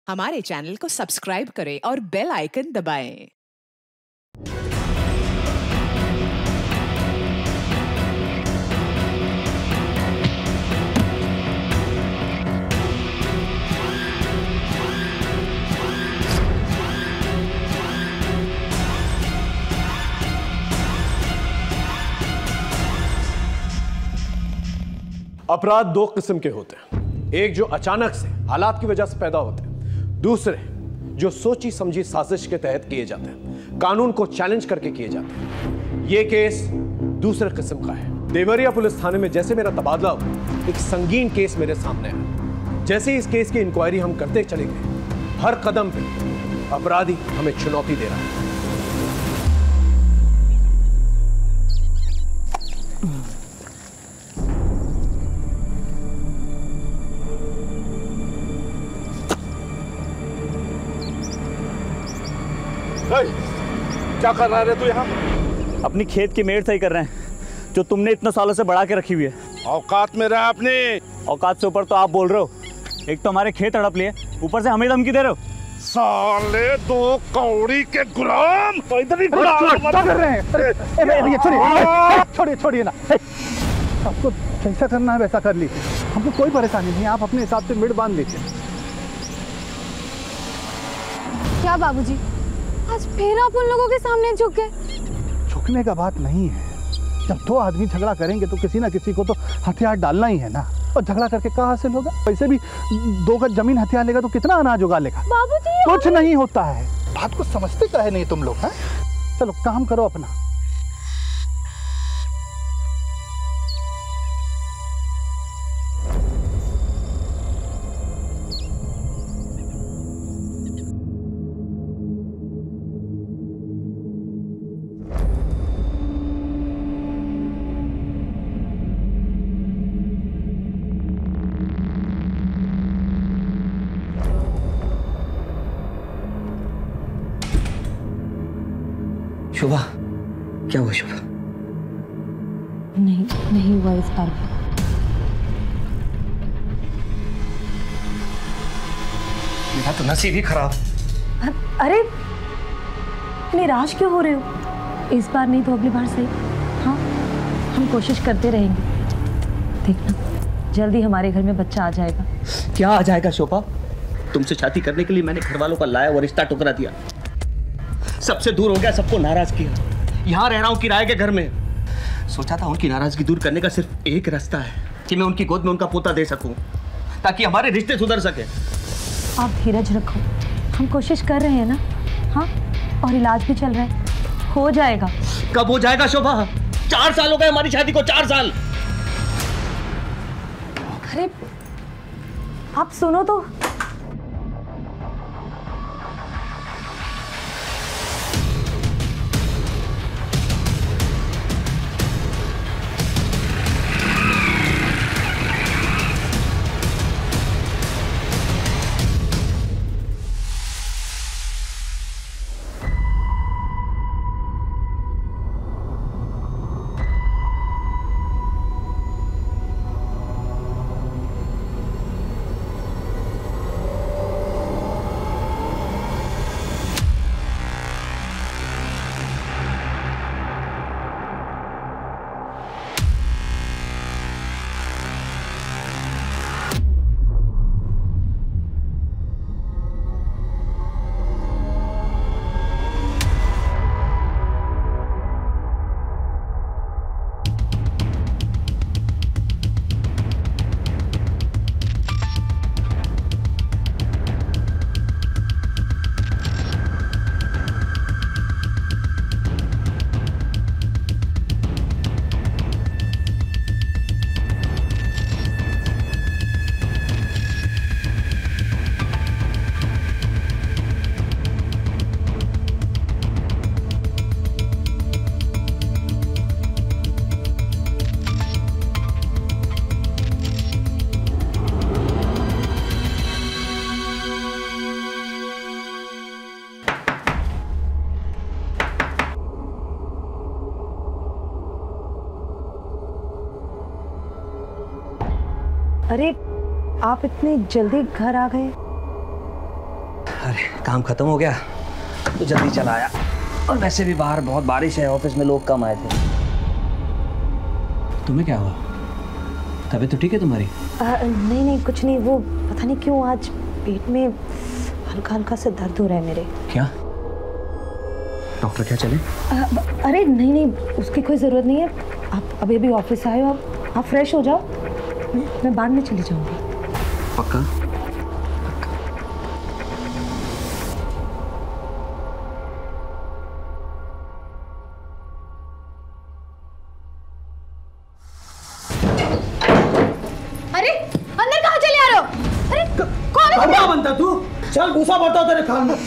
हमारे चैनल को सब्सक्राइब करें और बेल आइकन दबाएं। अपराध दो किस्म के होते हैं, एक जो अचानक से हालात की वजह से पैदा होते हैं, दूसरे जो सोची समझी साजिश के तहत किए जाते हैं, कानून को चैलेंज करके किए जाते हैं। यह केस दूसरे किस्म का है। देवरिया पुलिस थाने में जैसे मेरा तबादला हुआ, एक संगीन केस मेरे सामने आया। जैसे ही इस केस की इंक्वायरी हम करते चले गए, हर कदम पे अपराधी हमें चुनौती दे रहा है। क्या कर रहा है तू यहाँ? अपनी खेत की मेड़ सही कर रहे हैं जो तुमने इतने सालों से बढ़ा के रखी हुई है। औकात में रहा अपने। औकात से ऊपर तो आप बोल रहे हो। एक तो हमारे खेत हड़प लिए, ऊपर से हमें धमकी दे रहे हो। साले दो कौड़ी के गुलाम। तो इधर ही कर रहे हैं। छोड़िए ना। आपको जैसा करना है वैसा कर लीजिए, हमको कोई परेशानी नहीं। आप अपने हिसाब से मेड़ बांध लीजिए। क्या बाबूजी, आज फिर आप उन लोगों के सामने झुक गए? झुकने का बात नहीं है। जब दो आदमी झगड़ा करेंगे तो किसी ना किसी को तो हथियार डालना ही है ना। और झगड़ा करके क्या हासिल होगा? वैसे भी 2 गज जमीन हथियार लेगा तो कितना अनाज उगा लेगा? बाबूजी कुछ नहीं होता है। बात को समझते काहे नहीं तुम लोग? हैं? चलो काम करो अपना। शोभा, क्या हुआ शोभा? नहीं हुआ इस बार भी। मेरा तो नसीब ही खराब। अरे निराश क्यों हो रहे हो? इस बार नहीं तो अगली बार सही। हाँ, हम कोशिश करते रहेंगे। देखना जल्दी हमारे घर में बच्चा आ जाएगा। क्या आ जाएगा शोभा? तुमसे शादी करने के लिए मैंने घर वालों का लाया और रिश्ता टुकरा दिया। सबसे दूर हो गया, सबको नाराज किया। यहाँ रह रहा हूँ किराए के घर में। सोचा था उनकी नाराजगी दूर करने का सिर्फ एक रास्ता है कि मैं उनकी गोद में उनका पोता दे सकूं, ताकि हमारे रिश्ते सुधर सके। आप धीरज रखो, हम कोशिश कर रहे हैं ना। हाँ, और इलाज भी चल रहा है, हो जाएगा। कब हो जाएगा शोभा? 4 साल हो गए हमारी शादी को, 4 साल। अरे आप सुनो तो। अरे आप इतनी जल्दी घर आ गए? अरे काम खत्म हो गया तो जल्दी चला आया, और वैसे भी बाहर बहुत बारिश है, ऑफिस में लोग कम आए थे। तुम्हें क्या हुआ? तबीयत तो ठीक है तुम्हारी? नहीं नहीं कुछ नहीं, वो पता नहीं क्यों आज पेट में हल्का हल्का से दर्द हो रहा है मेरे। क्या डॉक्टर क्या चले? अरे नहीं नहीं उसकी कोई ज़रूरत नहीं है, आप अभी अभी ऑफिस आए हो, आप फ्रेश हो जाओ, मैं बाद में चली जाऊंगी। पक्का? अरे अंदर कहाँ चले आ रहे हो? अरे कौन है? क्या बनता तू? चल घुसा पड़ता तेरे कान में।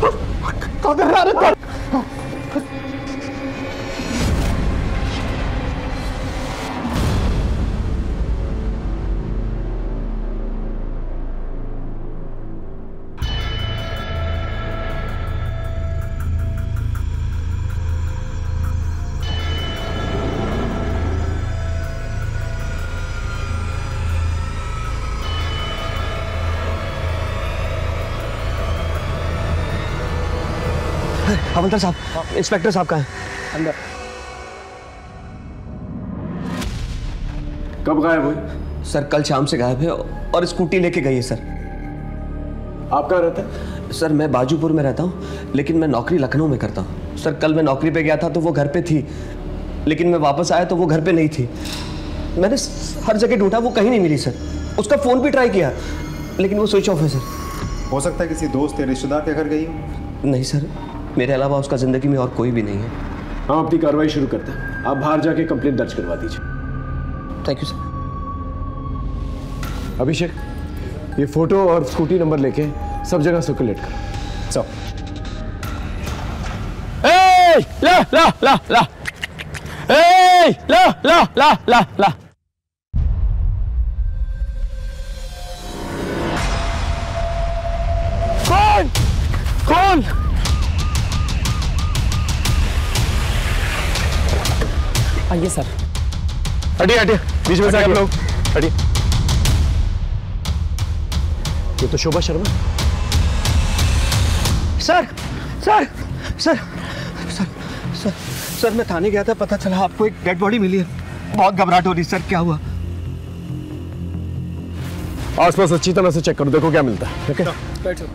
हवलदार साहब, इंस्पेक्टर साहब कहाँ हैं? अंदर। कब गायब हुई? सर कल शाम से गायब है और स्कूटी लेके गई है सर। आप कहाँ रहते हैं? सर मैं बाजूपुर में रहता हूँ, लेकिन मैं नौकरी लखनऊ में करता हूँ। सर कल मैं नौकरी पे गया था तो वो घर पे थी, लेकिन मैं वापस आया तो वो घर पे नहीं थी। मैंने हर जगह ढूंढा, वो कहीं नहीं मिली सर। उसका फ़ोन भी ट्राई किया लेकिन वो स्विच ऑफ है सर। हो सकता है किसी दोस्त या रिश्तेदार के घर गई हो? नहीं सर, मेरे अलावा उसका ज़िंदगी में और कोई भी नहीं है। हम अपनी कार्रवाई शुरू करते हैं, आप बाहर जाके कंप्लेंट दर्ज करवा दीजिए। Thank you sir. अभिषेक, ये फोटो और स्कूटी नंबर लेके सब जगह सर्कुलेट करो। सब ला ला ला ला ला ला ला ला ला। कौन कौन? आइए सर। हटिए हटिए, बीच में से आप लोग हटिए। ये तो Shobha Sharma. Sir sir sir sir sir sir मैं थाने गया था, पता चला आपको एक डेड बॉडी मिली है। बहुत घबराहट हो रही सर, क्या हुआ? आसपास अच्छी तरह से चेक करो, देखो क्या मिलता है। ठीक है, बैठो।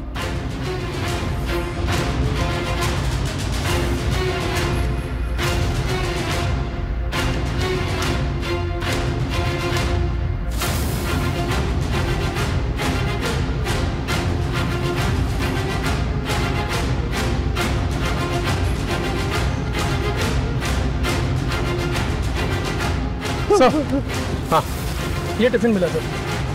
सर हाँ, ये टिफिन मिला सर।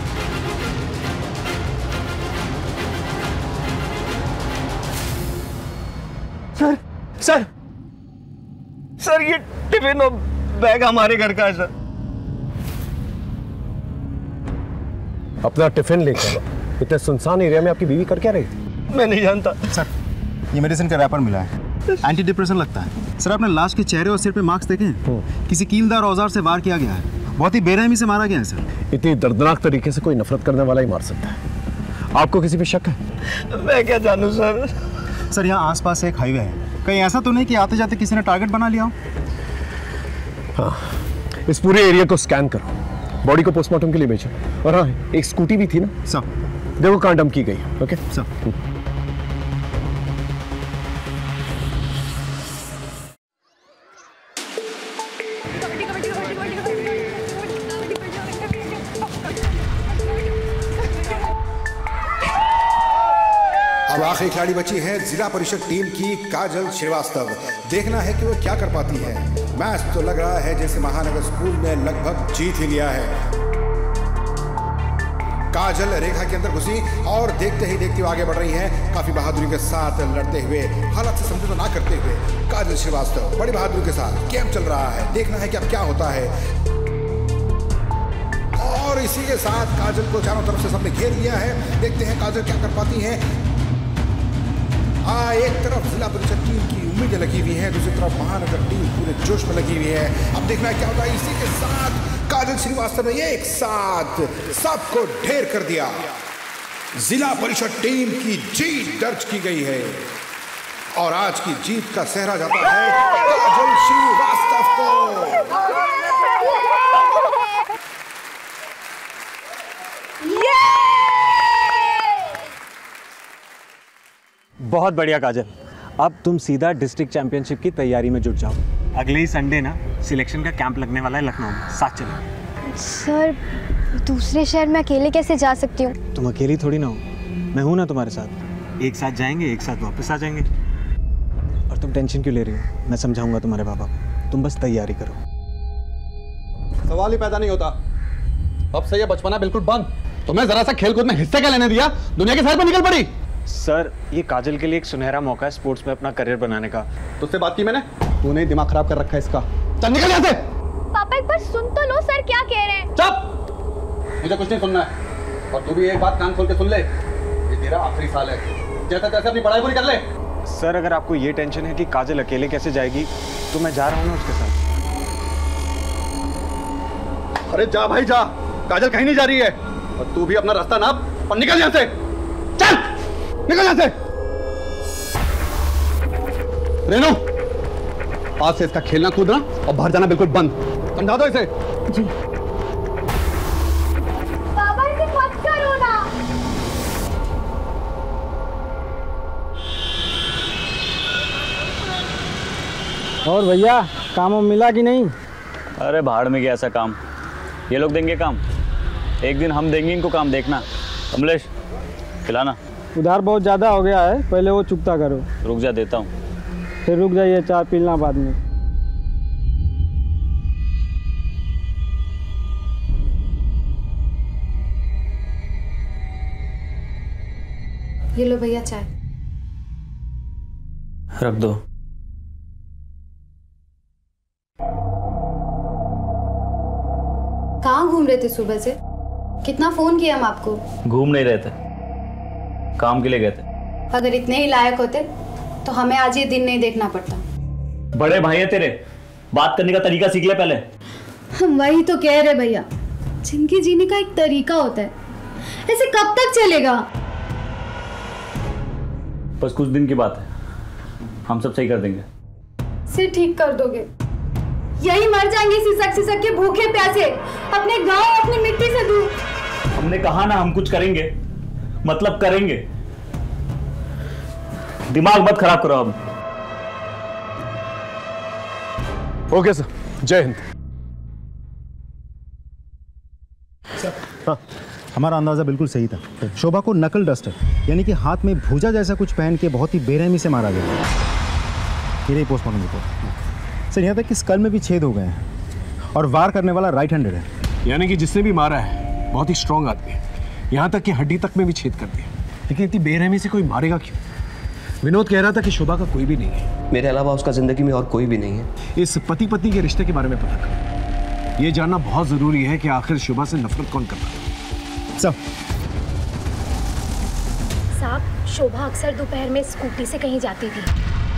सर सर सर ये टिफिन और बैग हमारे घर का है सर। अपना टिफिन लेकर इतने सुनसान एरिया में आपकी बीवी कर क्या रही थी? मैं नहीं जानता सर, ये मेडिसिन का रैपर मिला है, एंटी डिप्रेशन लगता है। सर आपने लाश के चेहरे और सिर पे मार्क्स देखे हैं? किसी कीलदार औजार से वार किया गया है, बहुत ही बेरहमी से मारा गया है सर। इतनी दर्दनाक तरीके से कोई नफरत करने वाला ही मार सकता है। आपको किसी पे शक है? मैं क्या जानूं सर। सर यहाँ आसपास एक हाईवे है, कहीं ऐसा तो नहीं कि आते जाते किसी ने टारगेट बना लिया हो? हाँ, इस पूरे एरिया को स्कैन करो, बॉडी को पोस्टमार्टम के लिए भेजो। और हाँ, एक स्कूटी भी थी ना सर, देखो कहाँ डंप की गई। Okay sir. अब आखिरी खिलाड़ी बची है जिला परिषद टीम की काजल श्रीवास्तव। देखना है कि वो क्या कर पाती है। मैच तो लग रहा है जैसे महानगर स्कूल ने लगभग जीत ही लिया है। काजल रेखा के अंदर घुसी और देखते ही देखते आगे बढ़ रही है, काफी बहादुरी के साथ लड़ते हुए, हालात से समझौता ना करते हुए। काजल श्रीवास्तव बड़ी बहादुरी के साथ गेम चल रहा है, देखना है कि अब क्या होता है। और इसी के साथ काजल को चारों तरफ से सबने घेर लिया है, देखते हैं काजल क्या कर पाती है। एक तरफ जिला परिषद टीम की उम्मीदें लगी हुई है, दूसरी तरफ महानगर टीम पूरे जोश में लगी हुई है। अब देखना है क्या होता है। इसी के साथ काजल श्रीवास्तव ने एक साथ सबको ढेर कर दिया। जिला परिषद टीम की जीत दर्ज की गई है और आज की जीत का सेहरा जाता है काजल श्रीवास्तव को। बहुत बढ़िया काजल, अब तुम सीधा डिस्ट्रिक्ट चैंपियनशिप की तैयारी में जुट जाओ। अगले ही संडे ना सिलेक्शन का कैंप लगने वाला है लखनऊ में, साथ चलो। सर दूसरे शहर में अकेले कैसे जा सकती हूँ? तुम अकेली थोड़ी ना हो, मैं हूँ ना तुम्हारे साथ। एक साथ जाएंगे, एक साथ वापस आ जाएंगे। और तुम टेंशन क्यों ले रही हो? मैं समझाऊंगा तुम्हारे पापा को, तुम बस तैयारी करो। सवाल ही पैदा नहीं होता। अब से ये बचपना बिल्कुल बंद। तुम्हें जरा सा खेलकूद में हिस्से क्या लेने दिया? दुनिया के सर पर निकल पड़ी। सर ये काजल के लिए एक सुनहरा मौका है स्पोर्ट्स में अपना करियर बनाने का। तुझसे बात की मैंने, तूने दिमाग खराब कर रखा है इसका। चल निकल यहाँ से। पापा एक बार सुन तो लो, सर क्या कह रहे हैं। चुप, मुझे कुछ नहीं सुनना है। और तू भी एक बात कान खोल के सुन ले, ये तेरा आखिरी साल है, जैसा तैसे अपनी पढ़ाई पूरी कर ले। सर अगर आपको ये टेंशन है कि काजल अकेले कैसे जाएगी, तो मैं जा रहा हूँ ना उसके साथ। अरे जा भाई जा, काजल कहीं नहीं जा रही है। और तू भी अपना रास्ता नाप और निकल यहाँ से। चल निकल यहाँ से। रेनू, आज से इसका खेलना कूदना और बाहर जाना बिल्कुल बंद। समझा दो इसे। जी। बाबा इसे मत करो ना। और भैया काम मिला कि नहीं? अरे भाड़ में गया ऐसा काम, ये लोग देंगे काम, एक दिन हम देंगे इनको काम। देखना कमलेश, खिलाना। उधार बहुत ज़्यादा हो गया है, पहले वो चुकता करो। रुक जा, देता हूँ। फिर रुक जाइए, चाय पीना बाद में। ये लो भैया चाय। रख दो। कहाँ घूम रहे थे सुबह से? कितना फोन किया हम आपको। घूम नहीं रहे थे, काम के लिए गए थे। अगर इतने ही लायक होते तो हमें आज ये दिन नहीं देखना पड़ता। बड़े भाई है तेरे, बात करने का तरीका सीख ले पहले। हम वही तो कह रहे भैया, जिंदगी जीने का एक तरीका होता है, ऐसे कब तक चलेगा? बस कुछ दिन की बात है, हम सब सही कर देंगे। सिर ठीक कर दोगे? यही मर जाएंगे सिसक के भूखे प्यासे, अपने गांव अपनी मिट्टी से दूर। हमने कहा ना हम कुछ करेंगे, मतलब करेंगे। दिमाग मत खराब करो अब। ओके सर, जय हिंद। हाँ, हमारा अंदाजा बिल्कुल सही था। शोभा को नकल डस्टर यानी कि हाथ में भूजा जैसा कुछ पहन के बहुत ही बेरहमी से मारा गया। ये रही पोस्टमार्टम रिपोर्ट। सर यहाँ तक कि स्कल में भी छेद हो गए हैं और वार करने वाला राइट हैंडेड है। यानी कि जिसने भी मारा है बहुत ही स्ट्रांग आदमी है, यहाँ तक कि हड्डी तक में भी छेद कर दिया। लेकिन इतनी बेरहमी से कोई मारेगा क्यों? विनोद कह रहा था कि शोभा का कोई भी नहीं है। मेरे अलावा उसका जिंदगी में और कोई भी नहीं है। इस पति पत्नी के रिश्ते के बारे में पता करो। ये जानना बहुत जरूरी है कि आखिर शोभा से नफरत कौन कर रहा है। साहब, शोभा अक्सर दोपहर में स्कूटी से कहीं जाती थी।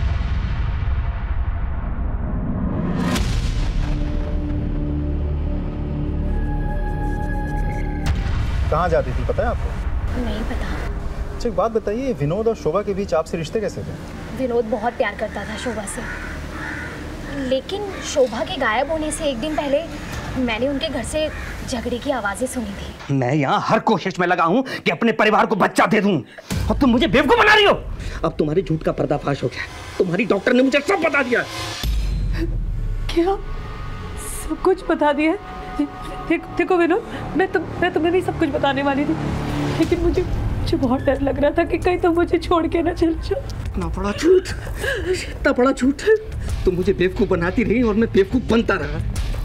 कहाँ जाती थी पता है आपको? नहीं पता। अच्छा एक बात बताइए, विनोद और शोभा के बीच आपसे रिश्ते कैसे थे? विनोद बहुत प्यार करता था शोभा से, लेकिन शोभा के गायब होने से एक दिन पहले मैंने उनके घर से झगड़े की आवाजें सुनी थी। मैं यहाँ हर कोशिश में लगा हूँ कि अपने परिवार को बच्चा दे दूँ, और तुम मुझे बेवकूफ बना रही हो। अब तुम्हारी झूठ का पर्दाफाश हो गया। तुम्हारी डॉक्टर ने मुझे सब बता दिया। क्या सब कुछ बता दिया? देखो विनोद, मैं तुम्हें भी सब कुछ बताने वाली थी, लेकिन मुझे बहुत डर लग रहा था कि कहीं तुम मुझे छोड़ के ना चल जाओ। इतना बड़ा झूठ, इतना बड़ा झूठ। तुम मुझे बेवकूफ बनाती रही और मैं बेवकूफ बनता रहा।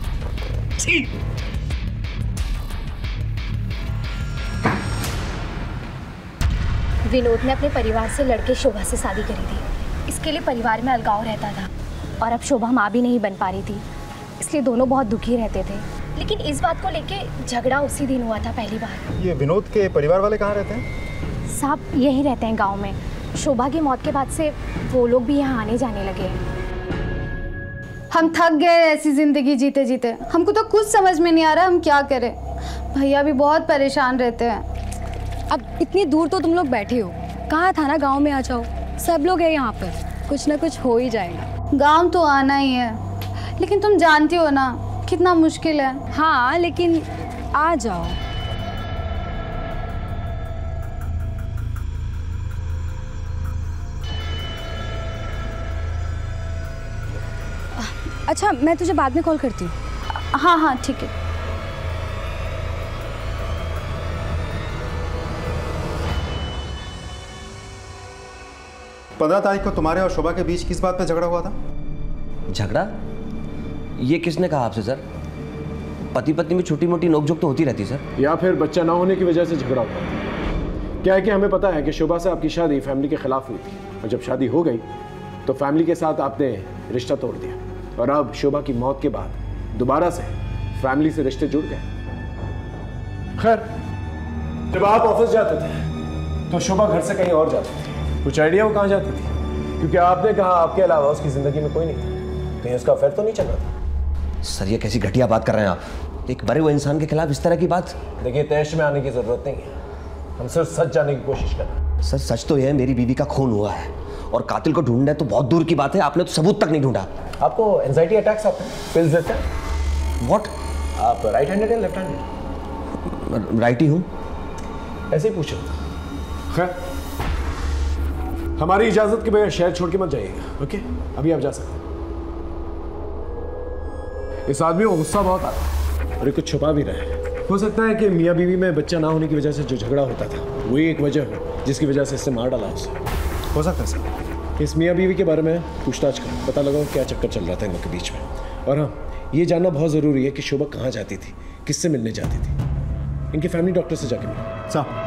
विनोद ने अपने परिवार से लड़के शोभा से शादी करी थी। इसके लिए परिवार में अलगाव रहता था और अब शोभा माँ भी नहीं बन पा रही थी, इसलिए दोनों बहुत दुखी रहते थे। लेकिन इस बात को लेके झगड़ा उसी दिन हुआ था पहली बार। ये विनोद के परिवार वाले कहाँ रहते हैं? साहब यहीं रहते हैं गांव में। शोभा की मौत के बाद से वो लोग भी यहाँ आने जाने लगे हैं। हम थक गए ऐसी जिंदगी जीते जीते, हमको तो कुछ समझ में नहीं आ रहा हम क्या करें। भैया भी बहुत परेशान रहते हैं। अब इतनी दूर तो तुम लोग बैठे हो, कहा था ना गांव में आ जाओ। सब लोग हैं यहाँ पर, कुछ ना कुछ हो ही जाएगा। गांव तो आना ही है, लेकिन तुम जानती हो ना कितना मुश्किल है। हाँ लेकिन आ जाओ। अच्छा मैं तुझे बाद में कॉल करती हूँ। हाँ हाँ ठीक है। 15 तारीख को तुम्हारे और शोभा के बीच किस बात पे झगड़ा हुआ था? झगड़ा? ये किसने कहा आपसे सर? पति पत्नी में छोटी मोटी नोकझोंक तो होती रहती सर। या फिर बच्चा ना होने की वजह से झगड़ा हुआ? क्या है कि हमें पता है कि शोभा से आपकी शादी फैमिली के खिलाफ हुई थी, और जब शादी हो गई तो फैमिली के साथ आपने रिश्ता तोड़ दिया, और अब शोभा की मौत के बाद दोबारा से फैमिली से रिश्ते जुड़ गए। खैर, जब आप ऑफिस जाते थे तो शोभा घर से कहीं और जाती थी। कुछ आइडिया वो कहाँ जाती थी? क्योंकि आपने कहा आपके अलावा उसकी जिंदगी में कोई नहीं था, कहीं उसका अफेयर तो नहीं चल रहा था? सर ये कैसी घटिया बात कर रहे हैं आप? एक मरे हुए इंसान के खिलाफ इस तरह की बात? देखिए, तैश में आने की जरूरत नहीं है, हम सिर्फ सच जानने की कोशिश कर रहे हैं। सर सच तो यह है मेरी बीवी का खून हुआ है, और कातिल को ढूंढना है तो बहुत दूर की बात है, आपने तो सबूत तक नहीं ढूंढा। आपको एंजाइटी अटैक्स आते हैं? पिल्स देते हैं? व्हाट? आप राइट हैंडेड या लेफ्ट हैंडेड? राइट ही हूँ। ऐसे ही पूछो। खैर, हमारी इजाजत के बगैर शहर छोड़ के मत जाइएगा, ओके? अभी आप जा सकते हैं। इस आदमी को गुस्सा बहुत आता है और ये कुछ छुपा भी रहा है। हो सकता है कि मियाँ बीवी में बच्चा ना होने की वजह से जो झगड़ा होता था वही एक वजह हो जिसकी वजह से इससे मार डाला उसे। हो सकता है सर। इस मियाँ बीवी के बारे में पूछताछ करो, पता लगाओ क्या चक्कर चल रहा था इन लोगों के बीच में। और हाँ, ये जानना बहुत ज़रूरी है कि शोभा कहाँ जाती थी, किससे मिलने जाती थी। इनके फैमिली डॉक्टर से जाके मिलो।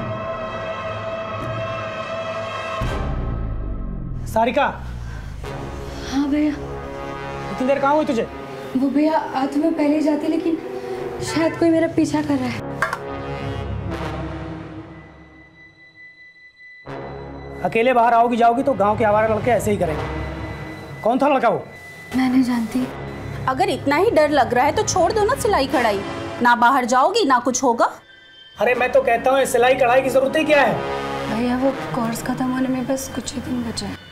सारिका। हाँ भैया। इतनी देर कहाँ हुई तुझे? वो भैया आ तो मैं पहले जाती, लेकिन शायद कोई मेरा पीछा कर रहा है। अकेले बाहर आओगी जाओगी तो गांव के आवारा लड़के ऐसे ही करेंगे। कौन था लड़का वो? मैं नहीं जानती। अगर इतना ही डर लग रहा है तो छोड़ दो ना सिलाई कढ़ाई, ना बाहर जाओगी ना कुछ होगा। अरे मैं तो कहता हूँ सिलाई कढ़ाई की जरूरत ही क्या है? भैया वो कोर्स खत्म होने में बस कुछ ही दिन बचे हैं।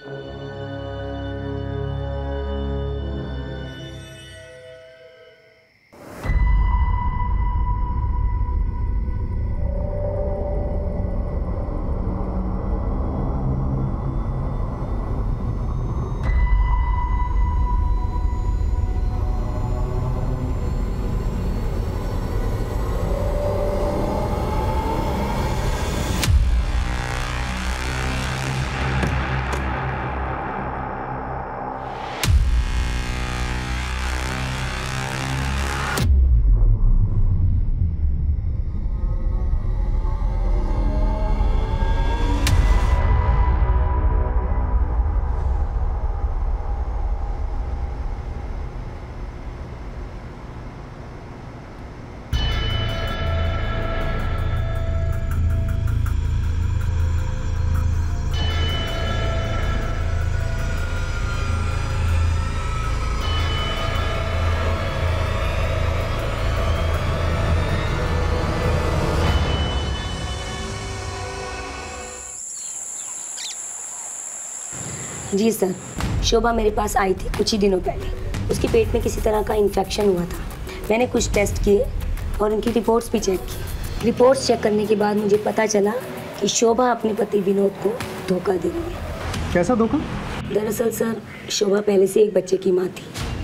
जी सर, शोभा मेरे पास आई थी कुछ ही दिनों पहले। उसके पेट में किसी तरह का इन्फेक्शन हुआ था। मैंने कुछ टेस्ट किए और उनकी रिपोर्ट्स भी चेक की। रिपोर्ट्स चेक करने के बाद मुझे पता चला कि शोभा अपने पति विनोद को धोखा दे रही है। कैसा धोखा? दरअसल सर, शोभा पहले से एक बच्चे की माँ थी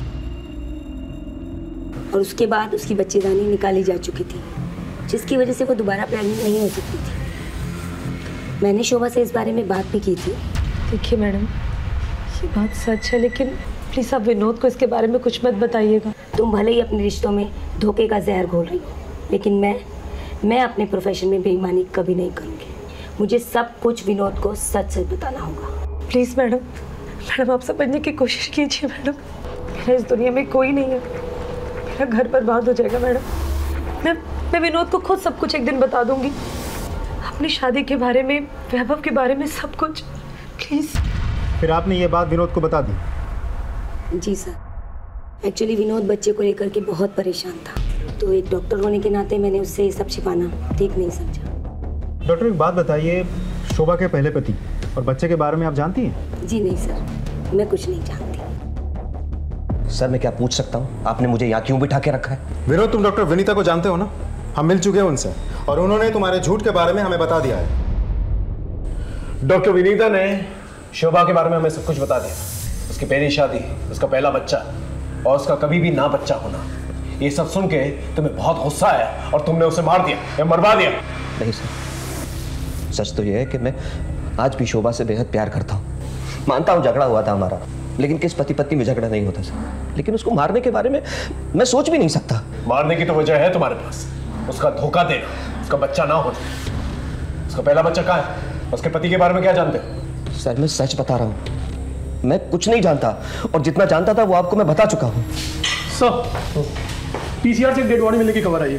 और उसके बाद उसकी बच्चेदानी निकाली जा चुकी थी, जिसकी वजह से वो दोबारा प्रेग्नेंट नहीं हो सकती थी। मैंने शोभा से इस बारे में बात भी की थी। देखिए मैडम, ये बात सच है, लेकिन प्लीज़ आप विनोद को इसके बारे में कुछ मत बताइएगा। तुम भले ही अपने रिश्तों में धोखे का जहर घोल रही हो, लेकिन मैं अपने प्रोफेशन में बेईमानी कभी नहीं करूँगी। मुझे सब कुछ विनोद को सच सच बताना होगा। प्लीज़ मैडम आप समझने की कोशिश कीजिए मैडम। मेरा इस दुनिया में कोई नहीं है, मेरा घर बर्बाद हो जाएगा मैडम। मैं विनोद को खुद सब कुछ एक दिन बता दूंगी, अपनी शादी के बारे में, वैभव के बारे में, सब कुछ। प्लीज़। फिर आपने ये बात विनोद को बता दी? जी सर, एक्चुअली विनोद बच्चे को लेकर के बहुत परेशान था, तो एक डॉक्टर होने के नाते मैंने उससे ये सब छिपाना ठीक नहीं समझा। डॉक्टर एक बात बताइए, शोभा के पहले पति और बच्चे के बारे में आप जानती हैं? जी नहीं सर, मैं कुछ नहीं जानती। सर मैं क्या पूछ सकता हूँ, आपने मुझे यहाँ क्यों बिठा के रखा है? विनोद, तुम डॉक्टर विनीता को जानते हो ना? हम मिल चुके हैं उनसे और उन्होंने तुम्हारे झूठ के बारे में हमें बता दिया है। डॉक्टर विनीता ने शोभा के बारे में हमें सब कुछ बता दिया। उसकी पहली शादी, उसका पहला बच्चा और उसका कभी भी ना बच्चा होना। ये सब सुन के तुम्हें बहुत गुस्सा आया और तुमने उसे मार दिया या मरवा दिया। नहीं सर, सच तो ये है कि मैं आज भी शोभा से बेहद प्यार करता हूँ। मानता हूँ झगड़ा हुआ था हमारा, लेकिन किस पति पत्नी में झगड़ा नहीं होता सर। लेकिन उसको मारने के बारे में मैं सोच भी नहीं सकता। मारने की तो वजह है तुम्हारे पास, उसका धोखा देना, उसका बच्चा ना होना। उसका पहला बच्चा कहाँ है? उसके पति के बारे में क्या जानते हो? सर मैं सच बता रहा हूँ, मैं कुछ नहीं जानता और जितना जानता था वो आपको मैं बता चुका हूँ। सर, पीसीआर से एक डेड बॉडी मिलने की खबर आई है।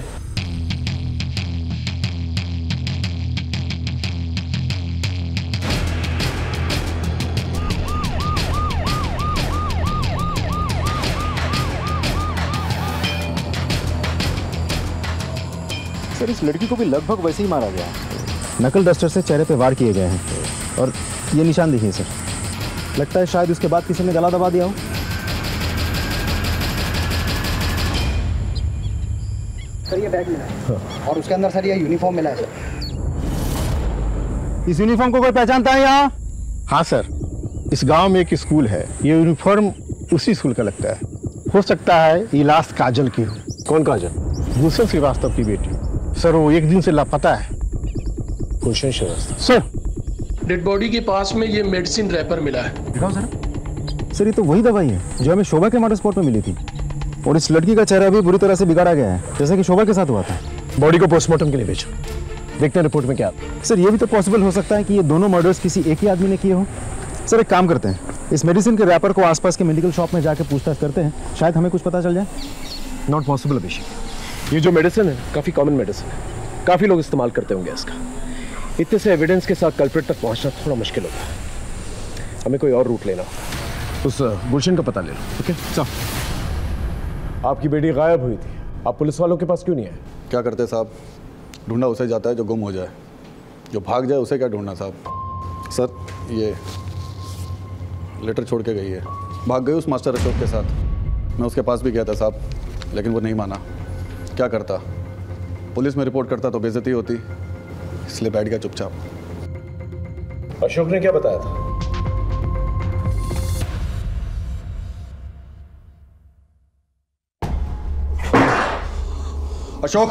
सर इस लड़की को भी लगभग वैसे ही मारा गया है। नकल डस्टर से चेहरे पे वार किए गए हैं और ये निशान देखिए सर, लगता है शायद उसके बाद किसी ने गला दबा दिया हो। सर ये बैग मिला है और उसके अंदर सर ये यूनिफॉर्म मिला है सर। इस यूनिफॉर्म को कोई पहचानता है यहाँ? हाँ सर, इस गांव में एक स्कूल है, ये यूनिफॉर्म उसी स्कूल का लगता है। हो सकता है ये लास्ट काजल की हो। कौन काजल? गुलशन श्रीवास्तव की बेटी। सर वो एक दिन से लापता है। Gulshan Shrivastava? Sir dead body के पास में ये मेडिसिन रैपर मिला है। दिखाओ सर। सर ये तो वही दवाई है जो हमें शोभा के मर्डर स्पॉट में मिली थी और इस लड़की का चेहरा भी बुरी तरह से बिगाड़ा गया है, जैसा कि शोभा के साथ हुआ था। बॉडी को पोस्टमार्टम के लिए भेजो, देखते हैं रिपोर्ट में क्या आता है। सर ये भी तो पॉसिबल हो सकता है कि ये दोनों मर्डर्स किसी एक ही आदमी ने किए हो। सर एक काम करते हैं, इस मेडिसिन के रैपर को आसपास के मेडिकल शॉप में जाके पूछताछ करते हैं, शायद हमें कुछ पता चल जाए। नॉट पॉसिबल अभिषेक, ये जो मेडिसिन है काफ़ी कॉमन मेडिसिन है, काफ़ी लोग इस्तेमाल करते होंगे इसका। इतने से एविडेंस के साथ कल्प्रिट तक पहुंचना थोड़ा मुश्किल होता है। हमें कोई और रूट लेना, उस गुलशन का पता ले लो। Okay sir. आपकी बेटी गायब हुई थी, आप पुलिस वालों के पास क्यों नहीं आए? क्या करते साहब, ढूंढा उसे जाता है जो गुम हो जाए, जो भाग जाए उसे क्या ढूंढना साहब। सर ये लेटर छोड़ के गई है, भाग गई उस मास्टर अशोक के साथ। मैं उसके पास भी गया था साहब, लेकिन वो नहीं माना। क्या करता, पुलिस में रिपोर्ट करता तो बेइज्जती होती, इसलिए बैठ गया चुपचाप। अशोक ने क्या बताया था? अशोक,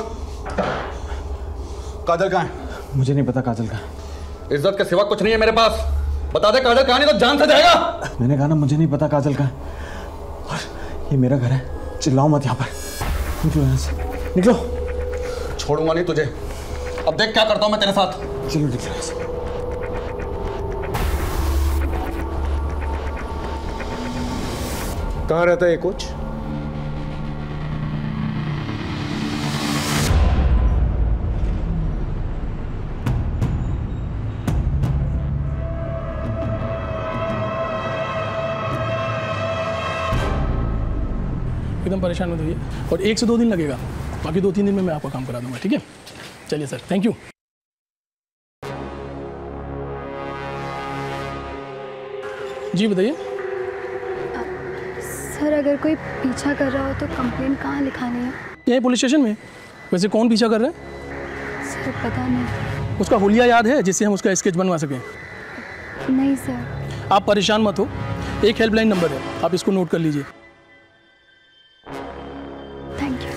काजल कहाँ है? मुझे नहीं पता काजल का। इज्जत के सिवा कुछ नहीं है मेरे पास, बता दे काजल कहाँ, नहीं तो जान से जाएगा। मैंने कहा ना मुझे नहीं पता काजल का। और ये मेरा घर है, चिल्लाओ मत यहाँ पर। निकलो यहाँ से, निकलो। छोड़ूंगा नहीं तुझे, अब देख क्या करता हूँ मैं तेरे साथ। चलो निकलो यहाँ से। कहाँ रहता है ये कोच? एकदम परेशान मत होइए और 1 से 2 दिन लगेगा, बाकी 2-3 दिन में मैं आपका काम करा दूंगा। ठीक है, चलिए सर, थैंक यू। जी बताइए। सर अगर कोई पीछा कर रहा हो तो कंप्लेंट कहाँ लिखानी है? यही पुलिस स्टेशन में। वैसे कौन पीछा कर रहा है? सर पता नहीं। उसका हुलिया याद है जिससे हम उसका स्केच बनवा सकें? नहीं सर। आप परेशान मत हो, एक हेल्पलाइन नंबर है, आप इसको नोट कर लीजिए। Thank you.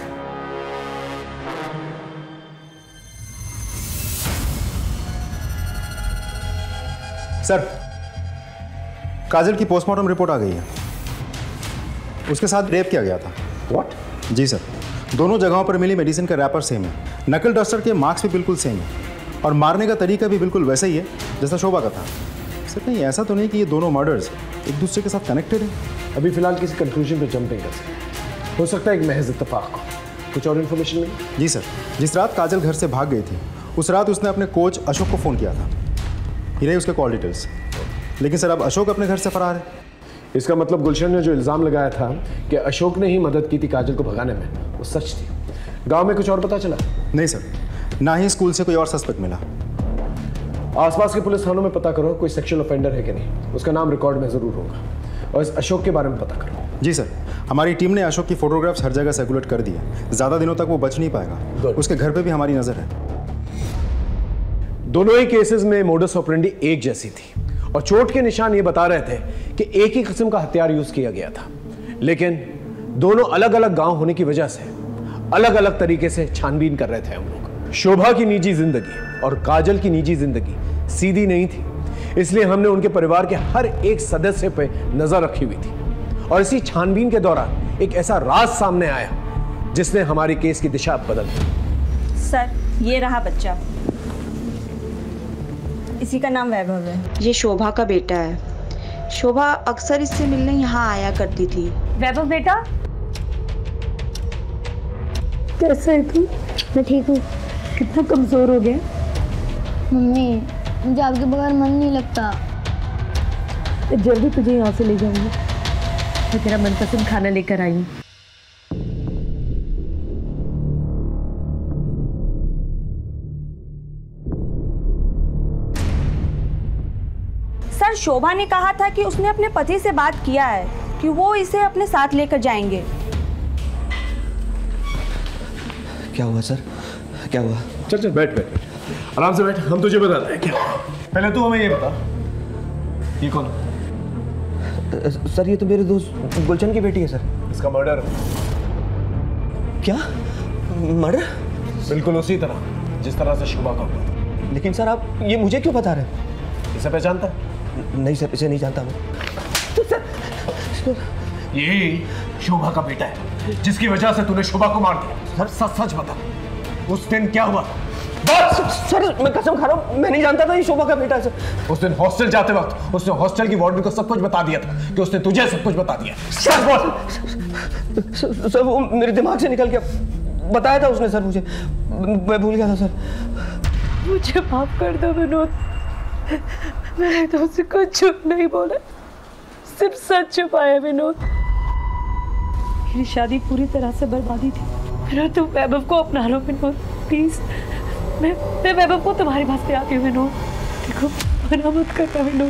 सर काजल की पोस्टमार्टम रिपोर्ट आ गई है, उसके साथ रेप किया गया था। व्हाट? जी सर, दोनों जगहों पर मिली मेडिसिन का रैपर सेम है, नकल डस्टर के मार्क्स भी बिल्कुल सेम है और मारने का तरीका भी बिल्कुल वैसा ही है जैसा शोभा का था। सर कहीं ऐसा तो नहीं कि ये दोनों मर्डर्स एक दूसरे के साथ कनेक्टेड हैं? अभी फिलहाल किसी कंक्लूजन पे जंप नहीं कर सकते, हो सकता है एक महज इत्तेफाक हो। कुछ और इन्फॉर्मेशन मिली? जी सर, जिस रात काजल घर से भाग गई थी उस रात उसने अपने कोच अशोक को फ़ोन किया था। ये रही उसके कॉल डिटेल्स। लेकिन सर अब अशोक अपने घर से फरार है। इसका मतलब गुलशन ने जो इल्ज़ाम लगाया था कि अशोक ने ही मदद की थी काजल को भगाने में, वो सच थी। गांव में कुछ और पता चला? नहीं सर, ना ही स्कूल से कोई और सस्पेक्ट मिला। आसपास के पुलिस थानों में पता करो कोई सेक्सुअल ऑफेंडर है कि नहीं, उसका नाम रिकॉर्ड में जरूर होगा। और इस अशोक के बारे में पता करो। जी सर, हमारी टीम ने अशोक की फोटोग्राफ्स हर जगह सर्कुलेट कर दिए। ज़्यादा दिनों तक वो बच नहीं पाएगा। उसके घर पे भी हमारी नज़र है। दोनों ही केसेस में मोडस ऑपरेंडी एक जैसी थी और चोट के निशान ये बता रहे थे कि एक ही किस्म का हथियार यूज किया गया था, लेकिन दोनों अलग अलग गांव होने की वजह से अलग अलग तरीके से छानबीन कर रहे थे हम लोग। शोभा की निजी जिंदगी और काजल की निजी जिंदगी सीधी नहीं थी, इसलिए हमने उनके परिवार के हर एक सदस्य पे नजर रखी हुई थी। और इसी छानबीन के दौरान एक ऐसा राज सामने आया जिसने हमारी केस की दिशा बदल दी। सर, ये रहा बच्चा, इसी का नाम वैभव है। ये शोभा का बेटा है। शोभा अक्सर इससे मिलने यहाँ आया करती थी। वैभव बेटा, कैसे है तू? मैं ठीक हूँ। कितना कमजोर हो गया? मम्मी, मुझे आपके बगैर मन नहीं लगता। जल्दी तुझे यहाँ से ले जाऊंगी। मैं तेरा मनपसंद खाना लेकर आई हूँ। सर, शोभा ने कहा था कि उसने अपने पति से बात किया है कि वो इसे अपने साथ लेकर जाएंगे। क्या हुआ सर? क्या हुआ? चल चल बैठ बैठ बैठ, आराम से बैठ, हम तुझे बताते हैं क्या। पहले तू हमें ये बता, ये कौन? सर, ये तो मेरे दोस्त गुलशन की बेटी है सर। इसका मर्डर। क्या? मर्डर? बिल्कुल उसी तरह जिस तरह से शोभा का हुआ। लेकिन सर, आप ये मुझे क्यों बता रहे हैं? इसे पहचानता? नहीं सर, इसे नहीं जानता मैं। तो सर, ये शोभा का बेटा है जिसकी वजह से तूने शोभा को मार दिया। सर सच सच बता, उस दिन क्या हुआ? सर, मैं कसम खा रहा हूँ, मैं नहीं जानता था ये शोभा का बेटा है सर। उस दिन हॉस्टल जाते वक्त उसने हॉस्टल की वार्डन को सब कुछ बता दिया था कि उसने तुझे सब कुछ बता दिया। सच बोल। सर, वो मेरे दिमाग से निकल गया। बताया था उसने सर मुझे, मैं भूल गया था सर। मुझे माफ कर दो विनोद, मैंने तुमसे कुछ झूठ नहीं बोला, सिर्फ सच छुपाया विनोद। मेरी शादी पूरी तरह से बर्बादी थी। मेरा तुम वैभव को अपना लो विनोद, प्लीज। मैं वैभव को तुम्हारे पास ले आती हूँ विनोद। देखो, मना मत करना विनोद।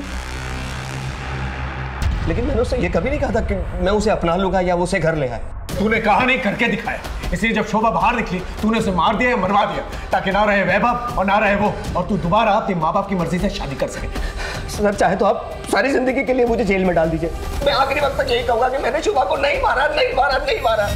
लेकिन मैंने उससे ये कभी नहीं कहा था कि मैं उसे अपना लूंगा या वो उसे घर ले आए। तूने कहा नहीं, करके दिखाया। इसलिए जब शोभा बाहर निकली तूने उसे मार दिया या मरवा दिया, ताकि ना रहे वैभव और ना रहे वो, और तू दोबारा अपने माँ बाप की मर्जी से शादी कर सके। सर, चाहे तो आप सारी जिंदगी के लिए मुझे जेल में डाल दीजिए। मैं आखिरी वक्त तक यही कहूंगा कि मैंने शोभा को नहीं मारा, नहीं मारा, नहीं मारा।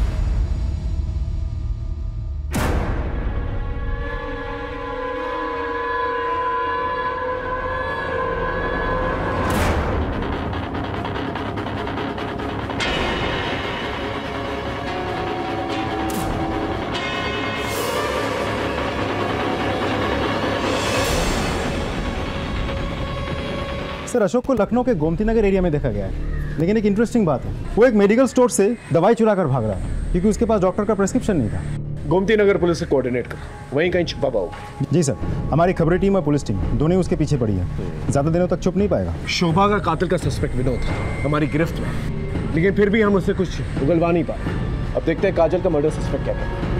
सर, अशोक को लखनऊ के गोमती नगर एरिया में देखा गया है, लेकिन एक इंटरेस्टिंग बात है, वो एक मेडिकल स्टोर से दवाई चुरा कर भाग रहा था क्योंकि उसके पास डॉक्टर का प्रेस्क्रिप्शन नहीं था। गोमती नगर पुलिस से कोऑर्डिनेट कर, वहीं कहीं छुपा पाओगे। जी सर, हमारी खबरें टीम और पुलिस टीम दोनों ही उसके पीछे पड़ी है। ज़्यादा दिनों तक छुप नहीं पाएगा। शोभा का कातिल का सस्पेक्ट विनोद हमारी गिरफ्त में, लेकिन फिर भी हम उससे कुछ उगलवा नहीं पाए। अब देखते हैं काजल का मर्डर सस्पेक्ट क्या कहता है।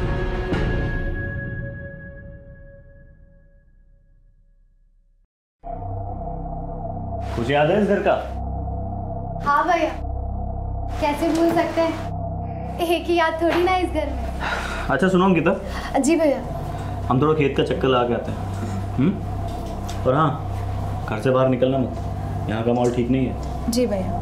कुछ याद है इस घर का? हाँ भैया, कैसे भूल सकते हैं, एक ही याद थोड़ी ना इस घर में। अच्छा सुनो अंकिता, जी भैया। हम थोड़ा खेत का चक्कर लगा के आते हैं। और हाँ, घर से बाहर निकलना मत, यहाँ का माहौल ठीक नहीं है। जी भैया।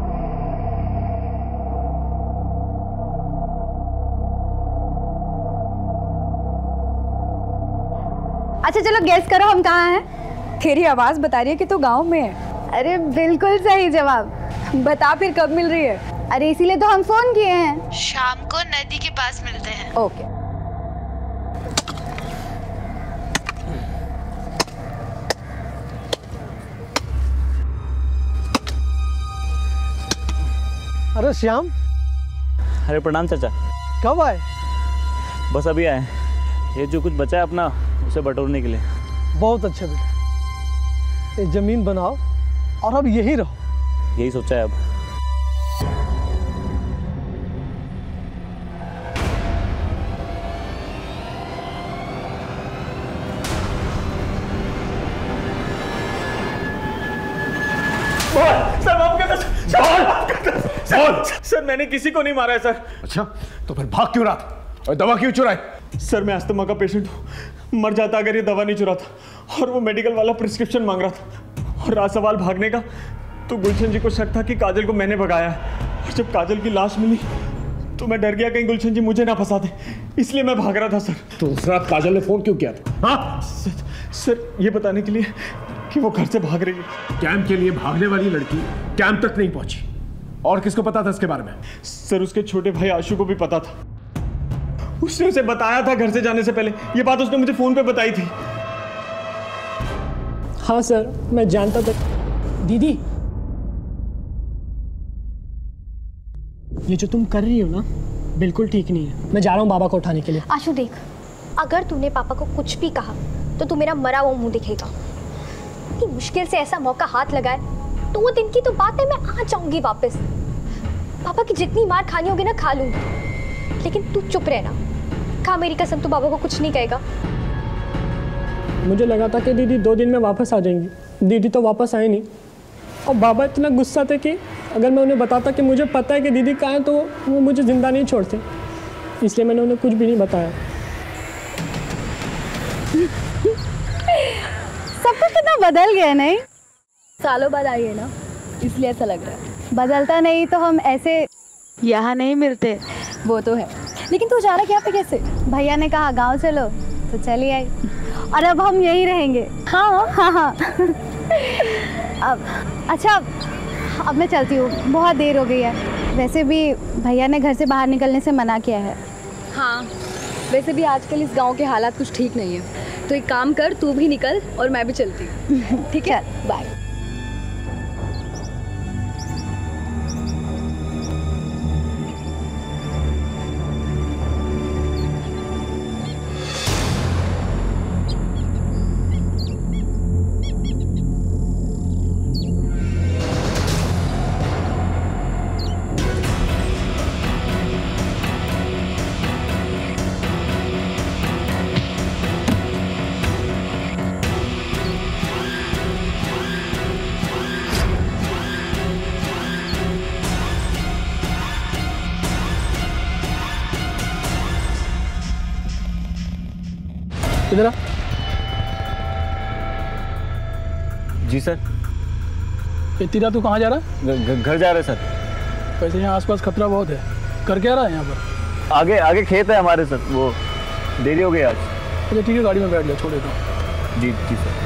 अच्छा चलो गेस करो हम कहाँ हैं? तेरी आवाज़ बता रही है कि तू गांव में है। अरे बिल्कुल सही जवाब। बता फिर कब मिल रही है? अरे इसीलिए तो हम फोन किए हैं। शाम को नदी के पास मिलते हैं। ओके। अरे श्याम। अरे प्रणाम चाचा। कब आए? बस अभी आए। ये जो कुछ बचा है अपना, उसे बटोरने के लिए। बहुत अच्छा बेटा, ये जमीन बनाओ और अब यही रहो। यही सोचा है अब। सर माफ कर दो सर, मैंने किसी को नहीं मारा है सर। अच्छा, तो फिर भाग क्यों रहा था और दवा क्यों चुराई? सर मैं अस्थमा का पेशेंट हूँ, मर जाता अगर ये दवा नहीं चुराता। और वो मेडिकल वाला प्रिस्क्रिप्शन मांग रहा था। और रहा सवाल भागने का, तो गुलशन जी को शक था कि काजल को मैंने भगाया है। और जब काजल की लाश मिली तो मैं डर गया कहीं गुलशन जी मुझे ना फंसा दे, इसलिए मैं भाग रहा था सर। तो उस रात काजल ने फोन क्यों किया था? हाँ सर ये बताने के लिए कि वो घर से भाग रही है। कैंप के लिए भागने वाली लड़की कैंप तक नहीं पहुंची, और किसको पता था इसके बारे में? सर उसके छोटे भाई आशु को भी पता था, उसने उसे बताया था घर से जाने से पहले। ये बात उसने मुझे फोन पे बताई थी। हाँ सर, मैं जानता था। दीदी, ये जो तुम कर रही हो ना बिल्कुल ठीक नहीं है। मैं जा रहा हूँ बाबा को उठाने के लिए। आशु देख, अगर तूने पापा को कुछ भी कहा तो तू मेरा मरा हुआ मुंह दिखेगा। इतनी मुश्किल से ऐसा मौका हाथ लगाए तो वो दिन की तो बात है, मैं आ जाऊंगी वापस। पापा की जितनी मार खानी होगी ना खा लूंगी, लेकिन तू चुप रहना। खा मेरी कसम, तू बाबा को कुछ नहीं कहेगा। मुझे लगा था कि दीदी 2 दिन में वापस आ जाएंगी। दीदी तो वापस आए नहीं, और बाबा इतना गुस्सा थे कि अगर मैं उन्हें बताता कि मुझे पता है कि दीदी कहाँ है तो वो मुझे जिंदा नहीं छोड़ते, इसलिए मैंने उन्हें कुछ भी नहीं बताया। सब कुछ कितना बदल गया नहीं? सालों बाद आई है ना, इसलिए ऐसा लग रहा है। बदलता नहीं तो हम ऐसे यहाँ नहीं मिलते। वो तो है, लेकिन तू जा रहा क्या पे कैसे? भैया ने कहा गांव चलो तो चली आई, और अब हम यहीं रहेंगे। हाँ हाँ हाँ। अब अच्छा, अब मैं चलती हूँ, बहुत देर हो गई है। वैसे भी भैया ने घर से बाहर निकलने से मना किया है। हाँ, वैसे भी आजकल इस गांव के हालात कुछ ठीक नहीं है, तो एक काम कर, तू भी निकल और मैं भी चलती हूँ। ठीक है, बाय। इधर आ। जी सर। तीरा तू कहाँ जा रहा है? घर जा रहे सर। वैसे यहाँ आसपास खतरा बहुत है, कर क्या रहा है यहाँ पर? आगे आगे खेत है हमारे सर, वो देरी हो गई आज। अच्छा ठीक है, गाड़ी में बैठ जा, छोड़ देता हूँ। जी जी सर।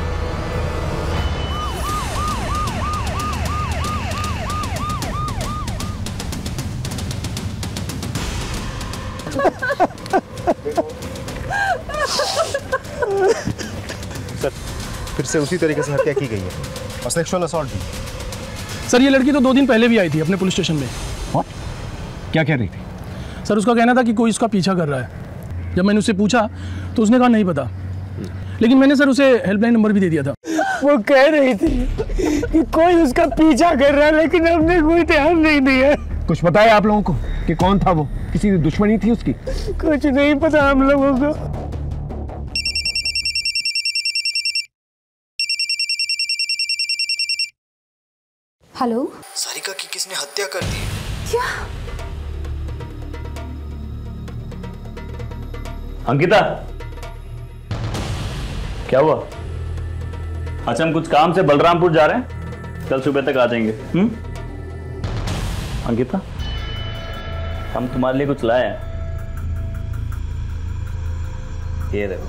सर फिर से उसी तरीके से हत्या की गई है और सेक्सुअल असॉल्ट भी। सर ये लड़की तो 2 दिन पहले भी आई थी अपने पुलिस स्टेशन में। व्हाट? क्या कह रही थी? सर उसका कहना था कि कोई उसका पीछा कर रहा है। जब मैंने उससे पूछा तो उसने कहा नहीं पता, लेकिन मैंने सर उसे हेल्पलाइन नंबर भी दे दिया था। वो कह रही थी कि कोई उसका पीछा कर रहा है, लेकिन हमने कोई ध्यान नहीं दिया। कुछ बताया आप लोगों को कि कौन था वो? किसी दुश्मनी थी उसकी? कुछ नहीं पता हम लोगों को। हेलो, सारिका की किसने हत्या कर दी? क्या? अंकिता, क्या हुआ? अच्छा हम कुछ काम से बलरामपुर जा रहे हैं, कल सुबह तक आ जाएंगे। अंकिता, हम तुम्हारे लिए कुछ लाए हैं, ये देखो।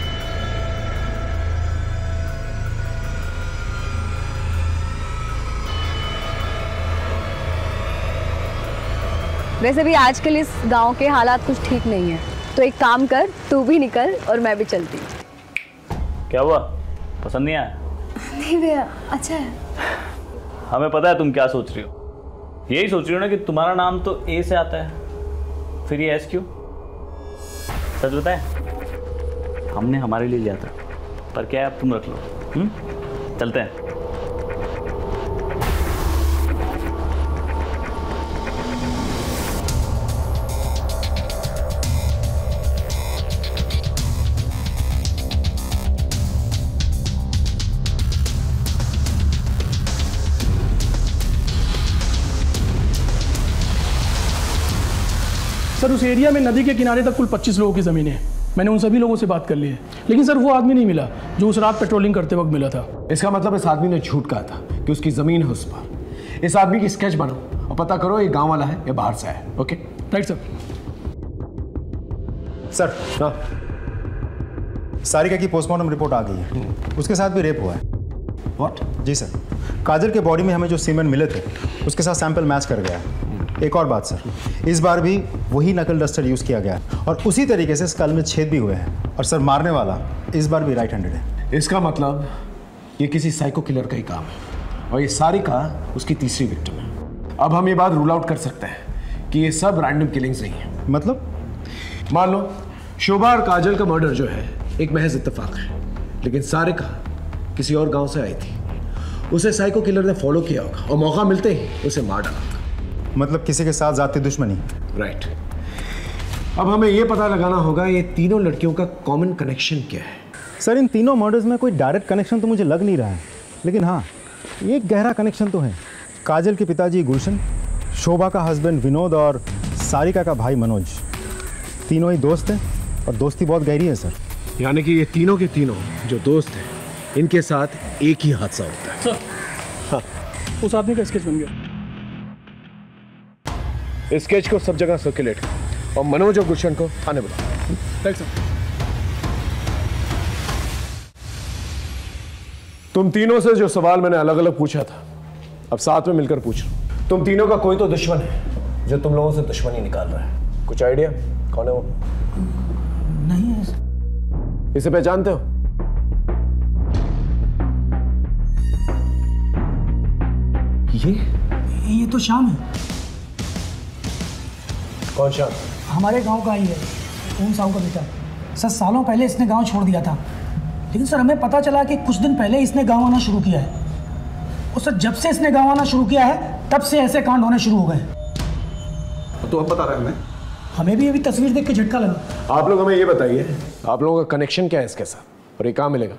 वैसे भी आजकल इस गांव के हालात कुछ ठीक नहीं है, तो एक काम कर, तू भी निकल और मैं भी चलती हूँ। क्या हुआ, पसंद नहीं आया? नहीं भैया, अच्छा है। हमें पता है तुम क्या सोच रही हो। यही सोच रही हो ना कि तुम्हारा नाम तो ए से आता है, फिर ये एस क्यों? सच बताएं, हमने हमारे लिए लिया था, पर क्या है अब तुम रख लो। चलते हैं। सर उस एरिया में नदी के किनारे तक कुल 25 लोगों की ज़मीनें हैं। मैंने उन सभी लोगों से बात कर ली है, लेकिन सर वो आदमी नहीं मिला जो उस रात पेट्रोलिंग करते वक्त मिला था। इसका मतलब इस आदमी ने झूठ कहा था कि उसकी ज़मीन है उस पर। इस आदमी की स्केच बनाओ और पता करो ये गाँव वाला है या बाहर से आया है। Okay right sir. सर हाँ, सारिका की पोस्टमार्टम रिपोर्ट आ गई है, उसके साथ भी रेप हुआ है। व्हाट? जी सर, काजल के बॉडी में हमें जो सीमेंट मिले थे उसके साथ सैंपल मैच कर गया है। एक और बात सर, इस बार भी वही नकल डस्टर यूज़ किया गया है और उसी तरीके से स्कल में छेद भी हुए हैं। और सर मारने वाला इस बार भी राइट हैंडेड है। इसका मतलब ये किसी साइको किलर का ही काम है और ये सारिका उसकी तीसरी विक्टिम है। अब हम ये बात रूल आउट कर सकते हैं कि ये सब रैंडम किलिंग्स नहीं है। मतलब मान लो शोभा और काजल का मर्डर जो है एक महज इत्तेफाक है, लेकिन सारिका किसी और गांव से आई थी, उसे साइको किलर ने फॉलो किया होगा और मौका मिलते ही उसे मार डाला होगा। मतलब किसी के साथ जाती दुश्मनी। राइट। अब हमें यह पता लगाना होगा ये तीनों लड़कियों का कॉमन कनेक्शन क्या है। सर इन तीनों मर्डर्स में कोई डायरेक्ट कनेक्शन तो मुझे लग नहीं रहा है, लेकिन हाँ एक गहरा कनेक्शन तो है। काजल के पिताजी गुलशन, शोभा का हस्बैंड विनोद और सारिका का भाई मनोज, तीनों ही दोस्त हैं और दोस्ती बहुत गहरी है सर। यानी कि ये तीनों के तीनों जो दोस्त हैं इनके साथ एक ही हादसा होता है। सर हाँ, उस आदमी का स्केच बन गया। स्केच को सब जगह सर्कुलेट और मनोज और गुलशन को आने बुलाओ। Right sir. तुम तीनों से जो सवाल मैंने अलग अलग पूछा था अब साथ में मिलकर पूछ रहा हूं। तुम तीनों का कोई तो दुश्मन है जो तुम लोगों से दुश्मनी निकाल रहा है। कुछ आइडिया कौन है वो? नहीं है। इसे पहचानते हो? ये तो श्याम है। कौन श्याम? हमारे गांव का ही है, ओम साहू का बेटा। सर सालों पहले इसने गांव छोड़ दिया था, लेकिन सर हमें पता चला कि कुछ दिन पहले इसने गांव आना शुरू किया है। और सर जब से इसने गांव आना शुरू किया है तब से ऐसे कांड होने शुरू हो गए। तो अब बता रहे हैं हमें भी अभी तस्वीर देख के झटका लगा। आप लोग हमें ये बताइए आप लोगों का कनेक्शन क्या है इसके साथ और ये कहाँ मिलेगा?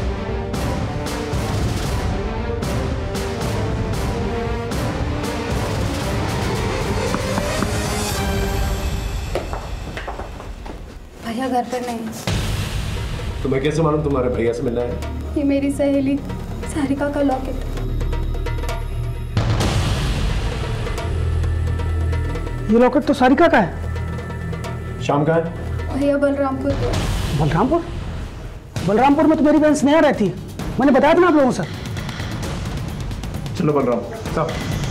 भैया घर पर नहीं। तुम्हें कैसे मालूम तुम्हारे भैया से मिलना है? ये मेरी सहेली सारिका का लॉकेट। ये लॉकेट तो सारिका का है। शाम का है? भैया बलरामपुर। बलरामपुर? बलरामपुर में तो मेरी बहन स्नेहा रहती है, मैंने बताया था ना आप लोगों से। चलो बलरामपुर सब।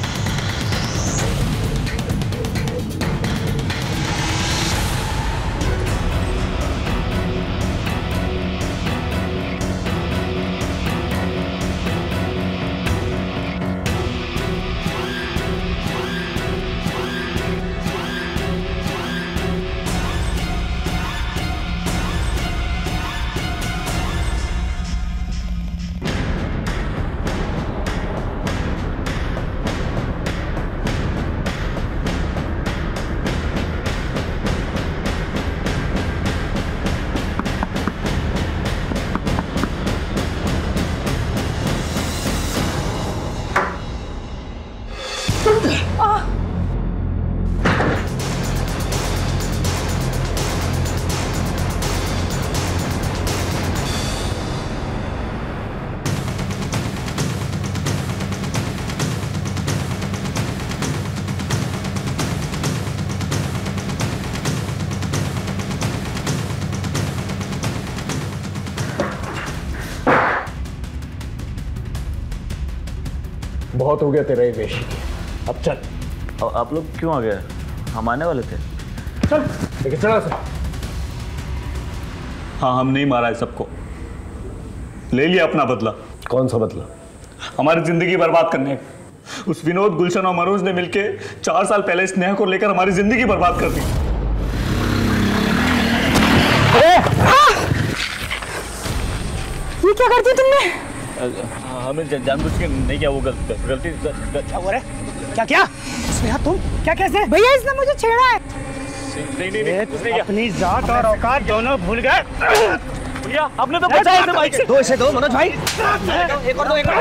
बहुत हो गया तेरे वेशी की, अब चल। आप लोग क्यों आ गए? हम आने वाले थे। चल लेके चला सर। हाँ हम नहीं मारा है सबको, ले लिया अपना बदला। कौन सा बदला? हमारी जिंदगी बर्बाद करने। उस विनोद, गुलशन और मनोज ने मिलके 4 साल पहले स्नेहा को लेकर हमारी जिंदगी बर्बाद कर दी। ये क्या कर दिया तुमने? हमें जानबूझ के नहीं किया, वो गलती। क्या हो रहा है? क्या क्या? स्नेहा तुम क्या कैसे? भैया इसने मुझे छेड़ा है। नहीं, अपनी जात और औकात दोनों भूल गए। भैया आपने तो बचाया इसे बाइक से। दो इसे दो मनोज भाई। एक और दो, एक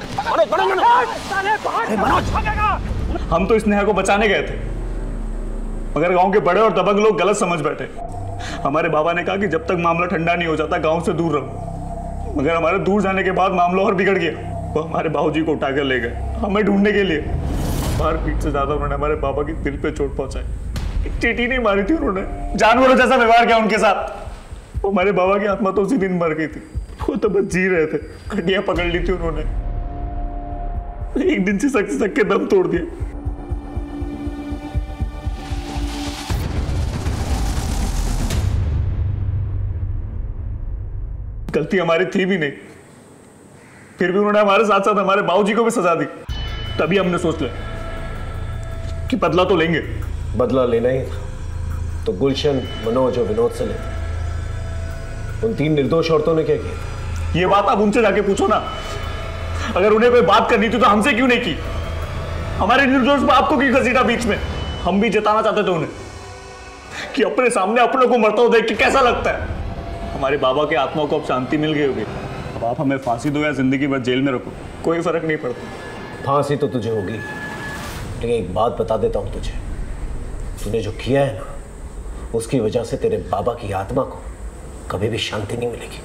और। हम तो स्नेहा को बचाने गए थे, मगर गांव के बड़े और दबंग लोग गलत समझ बैठे। हमारे बाबा ने कहा कि जब तक मामला ठंडा नहीं हो जाता गांव से दूर रहो, मगर हमारे दूर जाने के बाद मामला और बिगड़ गया। वो हमारे बाबूजी को उठाकर ले गए हमें ढूंढने के लिए। मारपीट से ज्यादा उन्होंने हमारे बाबा की दिल पे चोट पहुंचाई। एक चींटी नहीं मारी थी उन्होंने, जानवरों जैसा व्यवहार किया उनके साथ। वो हमारे बाबा की आत्मा तो उसी दिन मर गई थी, वो तो बस जी रहे थे। हड्डियां पकड़ ली थी उन्होंने, एक दिन से सक के दम तोड़ दिया। गलती हमारी थी भी नहीं, फिर भी उन्होंने हमारे साथ साथ हमारे बाबूजी को भी सजा दी। तभी हमने सोच लिया कि बदला तो लेंगे। बदला लेना ही था तो गुलशन, मनोज और विनोद से लेते। उन 3 निर्दोष औरतों ने क्या किया? ये बात आप उनसे जाके पूछो ना। अगर उन्हें कोई बात करनी थी तो हमसे क्यों नहीं की? हमारे निर्दोष बाप को क्यों घसीटा बीच में? हम भी जताना चाहते थे उन्हें कि अपने सामने अपनों को मरता हुआ देख के कैसा लगता है। हमारे बाबा के आत्मा को अब शांति मिल गई होगी। अब आप हमें फांसी दो या जिंदगी भर जेल में रखो, कोई फर्क नहीं पड़ता। फांसी तो तुझे होगी, लेकिन एक बात बता देता हूं तुझे, तूने जो किया है ना, उसकी वजह से तेरे बाबा की आत्मा को कभी भी शांति नहीं मिलेगी।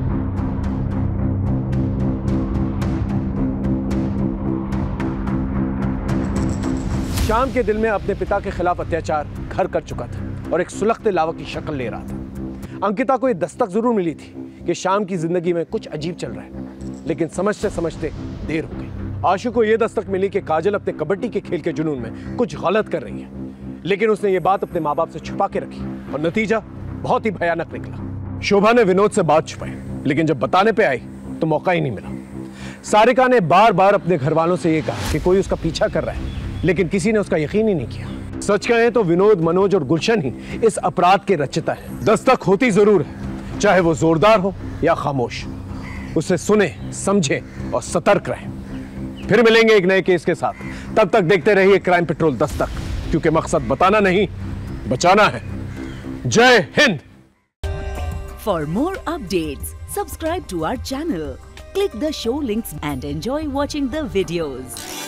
शाम के दिल में अपने पिता के खिलाफ अत्याचार घर कर चुका था और एक सुलगते लावा की शक्ल ले रहा था। अंकिता को यह दस्तक जरूर मिली थी कि शाम की जिंदगी में कुछ अजीब चल रहा है, लेकिन समझते समझते देर हो गई। आशु को यह दस्तक मिली कि काजल अपने कबड्डी के खेल के जुनून में कुछ गलत कर रही है, लेकिन उसने ये बात अपने माँ बाप से छुपा के रखी और नतीजा बहुत ही भयानक निकला। शोभा ने विनोद से बात छुपाई, लेकिन जब बताने पे आई तो मौका ही नहीं मिला। सारिका ने बार बार अपने घर वालों से यह कहा कि कोई उसका पीछा कर रहा है, लेकिन किसी ने उसका यकीन ही नहीं किया। सच कहें तो विनोद, मनोज और गुलशन ही इस अपराध के रचयिता है। दस्तक होती जरूर है, चाहे वो जोरदार हो या खामोश। उसे सुने, समझे और सतर्क रहें। फिर मिलेंगे एक नए केस के साथ। तब तक देखते रहिए क्राइम पेट्रोल दस्तक, क्योंकि मकसद बताना नहीं, बचाना है। जय Hind. For more updates, subscribe to our channel, click the show links and enjoy watching the videos.